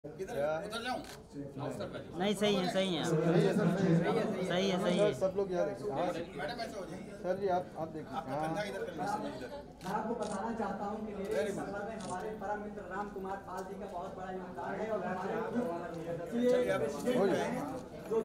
उधर जाऊं? नहीं, सही है सही है सही है। सब लोग यहाँ देखिए। मैडम ऐसे हो जाएगी। सर जी आप देखिए। आपका कंधा इधर कर लीजिए इधर। मैं आपको बताना चाहता हूँ कि मेरे सफर में हमारे परम मित्र राम कुमार पाल जी का बहुत बड़ा योगदान है और हमारे